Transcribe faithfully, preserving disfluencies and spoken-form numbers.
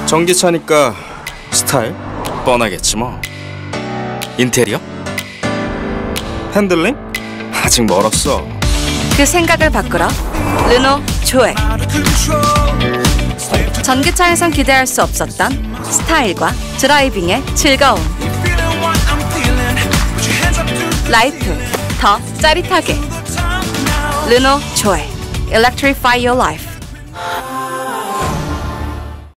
전기차니까 스타일 뻔하겠지 뭐. 인테리어? 핸들링? 아직 멀었어. 그 생각을 바꾸러 르노 조에. 전기차에선 기대할 수 없었던 스타일과 드라이빙의 즐거움. 라이프 더 짜릿하게. 르노 조에. Electrify your life.